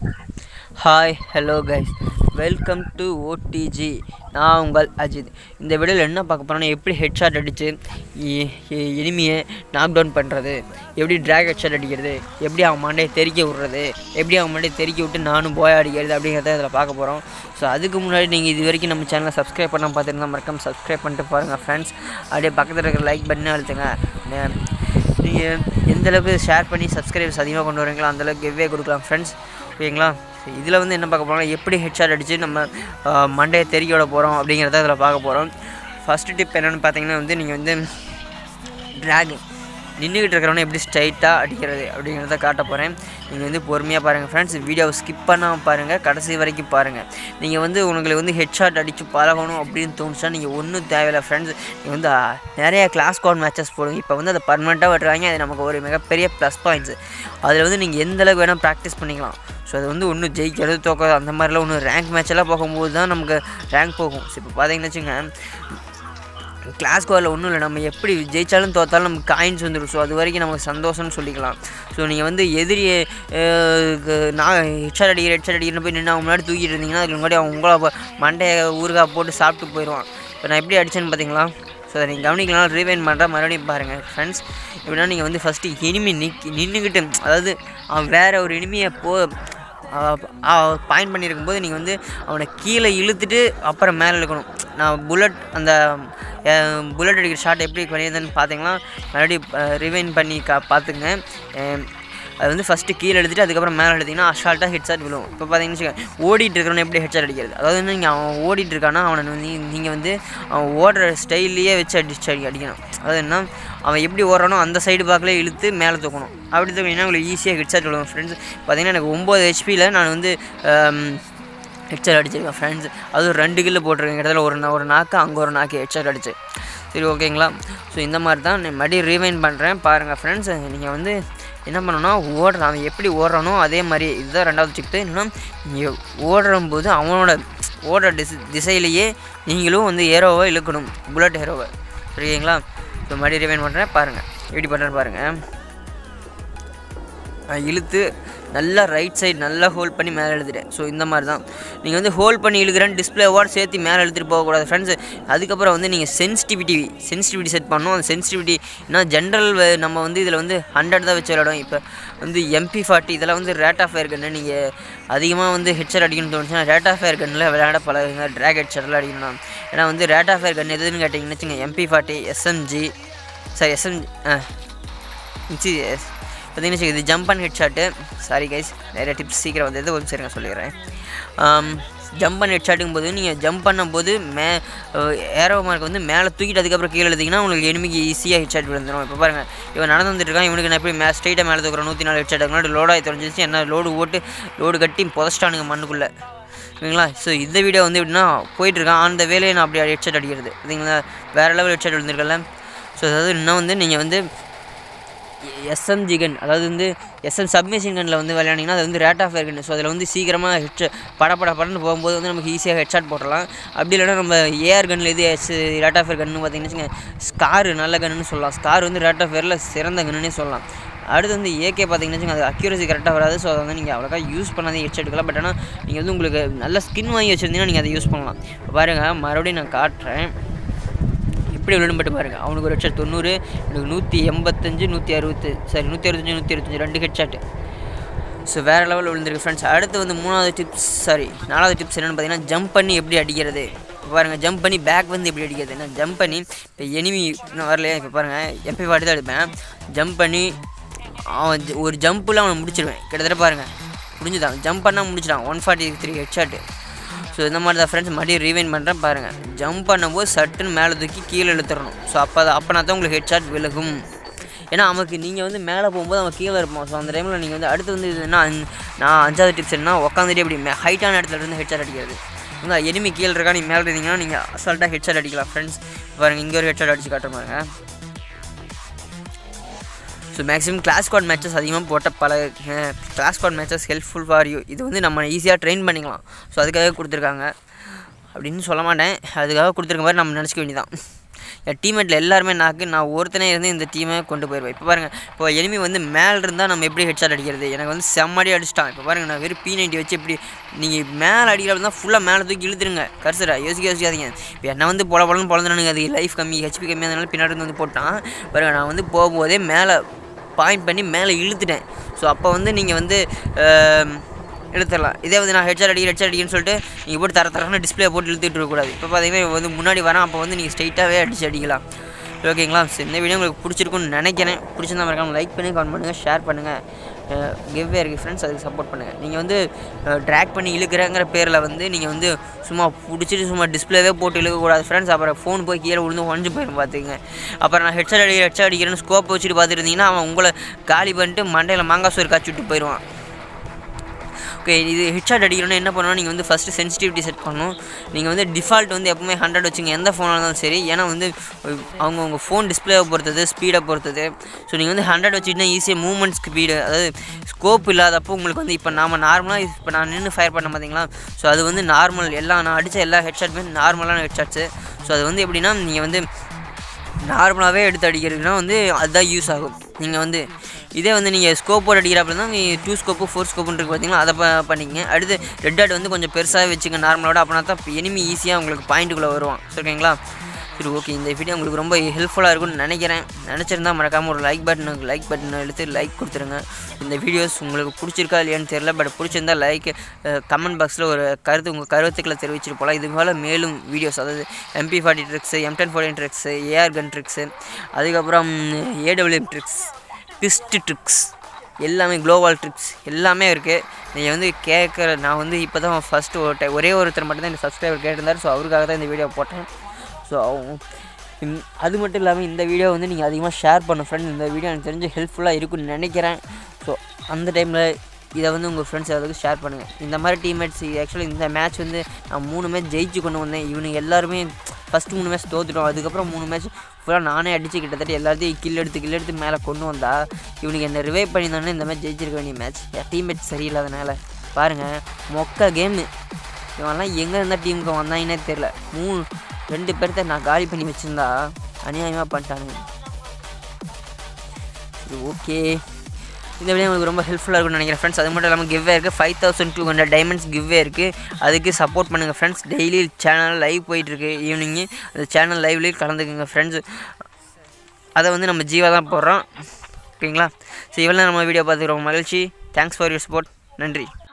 Hi hello guys, welcome to OTG. நான் உங்கள் அஜித். இந்த வீடியோவில் என்ன பார்க்க போகிறோன்னா, எப்படி ஹெட்ஷாட் அடித்து எனிமியை நாக் டவுன் பண்ணுறது, எப்படி ட்ராக் ஹெட்ஷாட் அடிக்கிறது, எப்படி அவன் மண்டையை தெறிக்க விட்றது, எப்படி அவன் மண்டையை தெறிக்க விட்டு நானும் போய் அடிக்கிறது அப்படிங்கிறத இதில் பார்க்க போகிறோம். ஸோ அதுக்கு முன்னாடி நீங்கள் இது வரைக்கும் நம்ம சேனலை சப்ஸ்கிரைப் பண்ணால் பார்த்துருந்தா மறக்காம சப்ஸ்கிரைப் பண்ணிட்டு பாருங்கள் ஃப்ரெண்ட்ஸ். அப்படியே பக்கத்தில் இருக்கிற லைக் பட்டனை அழுத்துங்க. நீங்கள் எந்தளவுக்கு ஷேர் பண்ணி சப்ஸ்கிரைபர்ஸ் அதிகமாக கொண்டு வரீங்களோ அந்தளவுக்கு எவ்வே கொடுக்கலாம் ஃப்ரெண்ட்ஸ், ஓகேங்களா? இதில் வந்து என்ன பார்க்க போகிறோம், எப்படி ஹெட்ஷாட் அடித்து நம்ம மண்டையை தெறிக்க விட போகிறோம் அப்படிங்கிறத இதில் பார்க்க போகிறோம். ஃபஸ்ட்டு டிப் என்னென்னு பார்த்தீங்கன்னா வந்து, நீங்கள் வந்து ட்ராக் நின்றுக்கிட்டு இருக்கிறவனை எப்படி ஸ்ட்ரைட்டாக அடிக்கிறது அப்படிங்கிறத காட்ட போகிறேன். நீங்கள் வந்து பொறுமையாக பாருங்கள் ஃப்ரெண்ட்ஸ், வீடியோவை ஸ்கிப் பண்ணாமல் பாருங்கள், கடைசி வரைக்கும் பாருங்கள். நீங்கள் வந்து உங்களுக்கு வந்து ஹெட்ஷாட் அடித்து பழகணும் அப்படின்னு தோணுச்சா நீங்கள் ஒன்றும் தேவையில்லை ஃப்ரெண்ட்ஸ். நீங்கள் வந்து நிறைய கிளாஸ் ஸ்குவாட் மேட்சஸ் போடுங்க. இப்போ வந்து அதை பர்மனெண்ட்டாக விட்டுறாங்க, அது நமக்கு ஒரு மிகப்பெரிய ப்ளஸ் பாயிண்ட்ஸு. அதில் வந்து நீங்கள் எந்தளவுக்கு வேணால் ப்ராக்டிஸ் பண்ணிக்கலாம். ஸோ அது வந்து ஒன்றும் ஜெயிக்கிறது தோக்காது அந்த மாதிரிலாம் ஒன்று ரேங்க் மேட்செல்லாம் போகும்போது தான் நமக்கு ரேங்க் போகும். ஸோ இப்போ பார்த்தீங்கன்னு வச்சுங்க, கிளாஸ் ஸ்குவாடில் ஒன்றும் இல்லை, நம்ம எப்படி ஜெயித்தாலும் தோற்றாலும் நமக்கு காயின்ஸ் வந்துடும். ஸோ அது வரைக்கும் நமக்கு சந்தோஷம்னு சொல்லிக்கலாம். ஸோ நீங்கள் வந்து எதிரியை நான் ஹெட்ஷாட் அடிக்கிறேன்னு போய் நின்று அவங்க முன்னாடி தூக்கிட்டு இருந்தீங்கன்னா அதுக்கு முன்னாடி அவங்க உங்களை மண்டையை ஊறுகாய் போட்டு சாப்பிட்டு போயிடுவான். இப்போ நான் எப்படி அடித்தேன்னு பார்த்தீங்களா? ஸோ அதை நீங்கள் கவனிக்கலாம், ரீவைண்ட் பண்ணுறா மறுபடியும் பாருங்கள் ஃப்ரெண்ட்ஸ். எப்படின்னா நீங்கள் வந்து ஃபஸ்ட்டு எனிமி நின்றுக்கிட்டு, அதாவது அவன் வேறு ஒரு எனிமியை பாயிண்ட் பண்ணியிருக்கும்போது நீங்கள் வந்து அவனை கீழே இழுத்துட்டு அப்புறம் மேலே இழுக்கணும். நான் புல்லட் அடிக்கிற ஷாட் எப்படி பண்ணியிருந்தேன்னு பார்த்தீங்கன்னா மறுபடியும் ரிவைண்ட் பண்ணி பார்த்துங்க. அது வந்து ஃபஸ்ட்டு கீழே எழுதிட்டு அதுக்கப்புறம் மேலே எழுதிங்கன்னா அஷால்ட்டாக ஹெட்ஷாட் விழுவும். இப்போ பார்த்தீங்கன்னு வச்சுக்கோங்க, ஓடிட்டு இருக்கிறவனை எப்படி ஹெட்ஷாட் அடிக்கிறது, அதாவது வந்து நீங்கள் அவன் ஓடிட்டு இருக்கானா அவனை நீங்கள் வந்து அவன் ஓடுற ஸ்டைல்லையே வச்சு அடிக்கணும். அதாவது என்ன, அவன் எப்படி ஓடுறானோ அந்த சைடு பார்க்கலே இழுத்து மேலே தூக்கணும். அப்படி தூக்கினா உங்களுக்கு ஈஸியாக ஹெட்ஷாட் விழுவும் ஃப்ரெண்ட்ஸ். பார்த்தீங்கன்னா எனக்கு 9 HP நான் வந்து ஹெட்ஷாட் அடிச்சிருக்கேன் ஃப்ரெண்ட்ஸ். அதுவும் 2 கில்லு போட்டிருக்கேன். கிட்டத்தட்ட ஒரு நாக்கு அங்கே ஒரு நாக்கு ஹெட்ஷாட் அடிச்சு. சரி, ஓகேங்களா? ஸோ இந்த மாதிரி தான் நான் மறுபடியும் ரீவைண்ட் பண்ணுறேன் பாருங்கள் ஃப்ரெண்ட்ஸ். நீங்கள் வந்து என்ன பண்ணணும்னா, அவன் எப்படி ஓடுறானோ அதே மாதிரி, இதுதான் 2வது டிப்பு. என்னன்னா, நீங்கள் ஓடும்போது அவனோட ஓடுற திசையிலேயே நீங்களும் வந்து ஏரோவை இழுக்கணும், புல்லட் ஹேரோவை. சரிங்களா? ஸோ மறுபடியும் ரீவைண்ட் பண்ணுறேன் பாருங்கள், எப்படி பண்ணுறேன்னு பாருங்கள். இழுத்து நல்லா ரைட் சைடு நல்லா ஹோல்ட் பண்ணி மேலே எழுதிட்டேன். ஸோ இந்த மாதிரி தான் நீங்கள் வந்து ஹோல்ட் பண்ணி இழுக்கிறேன்னு டிஸ்பிளேவோடு சேர்த்து மேலே எழுதிட்டு போகக்கூடாது ஃப்ரெண்ட்ஸ். அதுக்கப்புறம் வந்து நீங்கள் சென்சிட்டிவிட்டி செட் பண்ணணும். அந்த சென்சிட்டிவிட்டி என்ன, ஜென்ரல் நம்ம வந்து இதில் வந்து 100 தான் வச்சு விளையாடும். இப்போ வந்து MP40 இதெல்லாம் வந்து ரேட் ஆஃப் ஃபயர் கன்னு. நீங்கள் அதிகமாக வந்து ஹெட்ஷாட் அடிக்கணும்னு தோணுச்சுன்னா ரேட் ஆஃப் ஃபயர் கன்னில் விளையாட பழகுங்க, ட்ராக் ஹெட்ஷாட்லாம் அடிக்கணும். ஏன்னா வந்து ரேட் ஆஃப் ஃபயர் கன் எதுன்னு கேட்டிங்கன்னு வச்சுங்க, MP40 SMG பார்த்தீங்கன்னா இது jump and headshot. Sorry guys, நிறைய டிப்ஸ் சீக்கிரம் வந்தது, ஒரு சரிங்க சொல்லிடுறேன். ஜம்ப் அண்ட் ஹெட்ஷாட்டுங்கும் போது நீங்கள் ஜம்ப் பண்ணும்போது ஏரோ மார்க் வந்து மேலே தூக்கிட்டு அதுக்கப்புறம் கீழே எழுதிங்கன்னா உங்களுக்கு எனிமிக்கு ஈஸியாக ஹெட்ஷாட் விழுந்துடும். இப்போ பாருங்கள், இவன் நடந்து வந்துட்டுருக்கான், இவனுக்கு நான் எப்படி ஸ்ட்ரைட்டாக மேலே தூக்குறேன் 104 ஹெட்ஷாட். முன்னாடி லோடாகி தொலைஞ்சிச்சு, என்ன லோடு கட்டி புதச்சிட்டானுங்க மண்ணுக்குள்ளே, ஓகேங்களா? ஸோ இந்த வீடியோ வந்து எப்படின்னா போயிட்டுருக்கான், அந்த வேலையை நான் அப்படி ஹெட்ஷாட் அடிக்கிறது, பார்த்தீங்களா? வேறு லெவல் ஹெட்ஷாட் விழுந்துருக்கல. ஸோ அதாவது இன்னும் வந்து நீங்கள் வந்து SMG கன், அதாவது வந்து சப்மிஷன் கன்னில் வந்து விளையாண்டிங்கன்னா அது வந்து rate of fire gun. So அதில் வந்து சீக்கிரமாக படன்னு போகும்போது வந்து நமக்கு ஈஸியாக ஹெட்ஷாட் போடலாம். அப்படி இல்லைனா நம்ம ஏஆர் கன்னில் எது ரேட் ஆஃப் ஃபயர் கன்னு பார்த்தீங்கன்னு வச்சுக்கோங்க, ஸ்கார் நல்ல கன்னுன்னு சொல்லலாம். ஸ்கார் வந்து ரேட் ஆஃப் ஃபயரில் சிறந்த கன்னுன்னே சொல்லலாம். அடுத்து வந்து AK பார்த்தீங்கன்னு வச்சுக்கோங்க, அது அக்யூரசி கரெக்டாக வராது. ஸோ அதை வந்து நீங்கள் அவ்வளோக்கா யூஸ் பண்ணாதே ஹெட்ஷாட் எடுக்கலாம். பட் ஆனால் நீங்கள் வந்து உங்களுக்கு நல்ல ஸ்கின் வாங்கி வச்சுருந்தீங்கன்னா நீங்கள் அதை யூஸ் பண்ணலாம். இப்போ பாருங்கள், மறுபடியும் நான் காட்டுறேன் எப்படி விளையாடும் பாருங்கள். அவனுக்கு ஒரு ஹெட்ஷாட் 90, எனக்கு 185, 165 2 ஹெட்ஷாட்டு. ஸோ வேறு லெவலில் விழுந்திருக்கு ஃப்ரெண்ட்ஸ். அடுத்து வந்து 4வது டிப்ஸ் என்னென்னு பார்த்தீங்கன்னா, ஜம்ப் பண்ணி எப்படி அடிக்கிறது. இப்போ பாருங்கள், ஜம்ப் பண்ணி பேக் வந்து எப்படி அடிக்கிறது. ஏன்னா ஜம்ப் பண்ணி இப்போ எனிமி இன்னும் வரலையா, இப்போ பாருங்கள் MP40 தான் எடுப்பேன். ஜம்ப் பண்ணி அவன் ஒரு ஜம்பில் அவனை முடிச்சிடுவேன். கிட்டத்தட்ட பாருங்கள் முடிஞ்சுதான், ஜம்ப் பண்ணால் முடிச்சிடான், 143 ஹெட்ஷாட்டு. ஸோ இந்த மாதிரி தான் ஃப்ரெண்ட்ஸ். மறுபடியும் ரீவைண்ட் பண்ணுறேன் பாருங்கள். ஜம்ப் பண்ணும்போது சட்டுன்னு மேலே தூக்கி கீழே இழுத்துடணும். ஸோ அப்போனா தான் உங்களுக்கு ஹெட்ஷாட் விலகும். ஏன்னா அவனுக்கு நீங்கள் வந்து மேலே போகும்போது அவன் கீழே இருப்போம். ஸோ அந்த டைமில் நீங்கள் வந்து அடுத்து வந்து இதுனா, நான் 5வது டிப்ஸ் என்ன, உட்காந்துட்டு அப்படி ஹைட்டான இடத்துல இருந்து ஹெட்ஷாட் அடிக்கிறது. வந்து எனிமி கீழே இருக்கா, நீங்கள் மேலே இருந்தீங்கன்னா நீங்கள் அசால்ட்டாக ஹெட்ஷாட் அடிக்கலாம் ஃப்ரெண்ட்ஸ். பாருங்கள், இங்கே ஒரு ஹெட்ஷாட் அடிச்சு காட்டுற பாருங்க. So maximum class squad matches அதிகமாக போட்ட class squad matches helpful for you. இது வந்து நம்ம ஈஸியாக ட்ரெயின் பண்ணிக்கலாம். ஸோ அதுக்காக கொடுத்துருக்காங்க அப்படின்னு சொல்ல மாட்டேன், அதுக்காக கொடுத்துருக்க மாதிரி நம்ம நினச்சிக்க வேண்டியதான். என் டீம்மேட்டில் எல்லாருமே நான் ஒருத்தனே இருந்து இந்த டீமை கொண்டு போயிடுவேன். இப்போ பாருங்கள், இப்போ எனிமி வந்து மேலே இருந்தால் நம்ம எப்படி ஹெட்ஷாட் அடிக்கிறது, எனக்கு வந்து செம்மடி அடிச்சிட்டான். இப்போ பாருங்கள், நான் வெறும் P90 வச்சு எப்படி நீங்கள் மேலே அடிக்கிறது தான் ஃபுல்லாக மேலே தூக்கி இழுத்துருங்க கர்சரை, யோசிக்காதீங்க. இப்போ என்ன வந்து பொலன்னு பொழந்துறானுங்க, அது லைஃப் கம்மி HP கம்மியானதுனால பின்னாடி வந்து போட்டான் பாருங்கள். நான் வந்து போகும்போதே மேலே பாயிண்ட் பண்ணி மேலே இழுத்துட்டேன். ஸோ அப்போ வந்து நீங்கள் வந்து இழுத்துடலாம். இதே வந்து நான் ஹெட்ஷாட் அடிக்கிறேன்னு சொல்லிட்டு நீங்கள் போட்டு தரன்னு டிஸ்பிளே போட்டு இழுத்துட்டு இருக்கக்கூடாது. இப்போ பார்த்தீங்கன்னா வந்து முன்னாடி வரேன், அப்போ வந்து நீங்கள் ஸ்ட்ரைட்டாகவே அடிக்கலாம். ஓகேங்களா? ஸோ இந்த வீடியோ உங்களுக்கு பிடிச்சிருக்குன்னு நினைக்கிறேன். பிடிச்சிருந்தா மறக்காம லைக் பண்ணி கமெண்ட் பண்ணுங்கள், ஷேர் பண்ணுங்கள். கிவ்வே இருக்குது ஃப்ரெண்ட்ஸ், அதுக்கு சப்போர்ட் பண்ணுங்கள். நீங்கள் வந்து ட்ராக் பண்ணி இழுக்கிறங்கிற பேரில் வந்து நீங்கள் வந்து சும்மா பிடிச்சிட்டு சும்மா டிஸ்பிளேவே போட்டு இழுக்கக்கூடாது ஃப்ரெண்ட்ஸ். அப்புறம் ஃபோன் போய் கீழே விழுந்து உடஞ்சி போயிடும் பார்த்துங்க. அப்புறம் நான் ஹெட்ஷாட் அடிக்கிறேன்னு ஸ்கோப் வச்சுட்டு பார்த்துட்டு இருந்தீங்கன்னா அவன் உங்களை காலி பண்ணிட்டு மண்டையில் மாங்காய் சோறு காய்ச்சி விட்டு போயிடுவான். ஓகே, இது ஹெட்ஷாட் அடிக்கணும்னா என்ன பண்ணணும், நீங்கள் வந்து ஃபஸ்ட்டு சென்சிட்டிவிட்டி செட் பண்ணணும். நீங்கள் வந்து டிஃபால்ட் வந்து எப்பவுமே 100 வச்சுங்க, எந்த ஃபோனாக இருந்தாலும் சரி. ஏன்னா வந்து உங்கள் ஃபோன் டிஸ்பிளேவை பொறுத்தது, ஸ்பீடை பொறுத்தது. ஸோ நீங்கள் வந்து 100 வச்சுக்கிட்டா ஈஸியாக மூவ்மெண்ட் ஸ்பீடு, அதாவது ஸ்கோப் இல்லாதப்போ உங்களுக்கு வந்து இப்போ நார்மலாக இப்போ நான் நின்று ஃபயர் பண்ண பார்த்தீங்களா. ஸோ அது வந்து நார்மல், நான் அடித்த எல்லா ஹெட்ஷாட்டுமே நார்மலான ஹெட்ஷாட்ஸு. ஸோ அது வந்து எப்படின்னா நீங்கள் வந்து நார்மலாகவே எடுத்து அடிக்கிறதுனா வந்து அதுதான் யூஸ் ஆகும். நீங்கள் வந்து இதே வந்து நீங்கள் ஸ்கோப் போட்டு அடிக்கிறப்ப தான் 2 ஸ்கோப்பு 4 ஸ்கோப்புன்னு இருக்குது பார்த்தீங்களா, அதை பண்ணிங்க. அடுத்து ரெட் டாட் வந்து கொஞ்சம் பெருசாக வச்சுங்க நார்மலோட, அப்படின்னா தான் எனிமி ஈஸியாக உங்களுக்கு பாயிண்ட்டுக்குள்ளே வருவான். ஓகேங்களா? சரி, ஓகே, இந்த வீடியோ உங்களுக்கு ரொம்ப ஹெல்ப்ஃபுல்லாக இருக்கும்னு நினச்சிருந்தா மறக்காமல் ஒரு லைக் பட்டனை எடுத்து லைக் கொடுத்துருங்க. இந்த வீடியோஸ் உங்களுக்கு பிடிச்சிருக்கா இல்லையான்னு தெரியல, பட் பிடிச்சிருந்தா கமெண்ட் பாக்ஸில் ஒரு உங்கள் கருத்துக்களை தெரிவிச்சிட்டு போகலாம். இது போல் மேலும் வீடியோஸ், அதாவது MP40 tricks, M1014 tricks, AR gun tricks, அதுக்கப்புறம் AWM ட்ரிக்ஸ், பிஸ்ட் ட்ரிக்ஸ், எல்லாமே குளோவால் ட்ரிக்ஸ் எல்லாமே இருக்குது. நீங்கள் வந்து நான் வந்து இப்போ தான் ஃபஸ்ட்டு ஒரே ஒருத்தர் மட்டும் தான் இந்த சப்ஸ்கிரைபர் கேட்டிருந்தார். ஸோ அவருக்காக தான் இந்த வீடியோ போட்டேன். ஸோ அது மட்டும் இல்லாமல் இந்த வீடியோ வந்து நீங்கள் அதிகமாக ஷேர் பண்ண ஃப்ரெண்ட்ஸ். இந்த வீடியோ எனக்கு தெரிஞ்சு ஹெல்ப்ஃபுல்லாக இருக்குன்னு நினைக்கிறேன். ஸோ அந்த டைமில் இதை வந்து உங்கள் ஃப்ரெண்ட்ஸ் எல்லாத்துக்கும் ஷேர் பண்ணுங்கள். இந்த மாதிரி டீம்மேட்ஸ் ஆக்சுவலி இந்த மேட்ச் வந்து நான் 3 மேட்ச் ஜெயிச்சு கொண்டு வந்தேன். இவனுக்கு எல்லாருமே ஃபஸ்ட்டு 3 மேட்ச் தோற்றுட்டோம். அதுக்கப்புறம் 3 மேட்ச் ஃபுல்லாக நானே அடித்து கிட்டத்தட்ட எல்லாத்தையும் கில் எடுத்து மேலே கொண்டு வந்தா இவனுக்கு என்ன ரிவைவ் பண்ணியிருந்தானே இந்த மேட்ச் ஜெயிச்சிருக்க வேண்டிய மேட்ச். டீம்மேட்ஸ் சரியில்லாதனால பாருங்கள், மொக்க கேமு. இவன்லாம் எங்கே இருந்தால் டீமுக்கு வந்தாங்கன்னே தெரில. 2 பேர்த்த நான் காலி பண்ணி வச்சுருந்தா அநியாயமாக பண்ணிட்டானுங்க. சரி, ஓகே, இந்த வீடியோ உங்களுக்கு ரொம்ப ஹெல்ப்ஃபுல்லாக இருக்கும்னு நினைக்கிறேன் ஃப்ரெண்ட்ஸ். அது மட்டும் இல்லாமல் கிவ்வே இருக்குது, 5200 டைமண்ட்ஸ் கிவ்வே இருக்குது. அதுக்கு சப்போர்ட் பண்ணுங்கள் ஃப்ரெண்ட்ஸ். டெய்லி சேனல் லைவ் போயிட்டுருக்கு ஈவினிங்கு. அந்த சேனல் லைவ்லேயும் கலந்துக்குங்க ஃப்ரெண்ட்ஸ். அதை வந்து நம்ம ஜீவா தான் போடுறோம். ஓகேங்களா? ஸோ இவ்வளோ நம்ம வீடியோ பார்த்துக்கிறோம். மகிழ்ச்சி. Thanks for your support. நன்றி.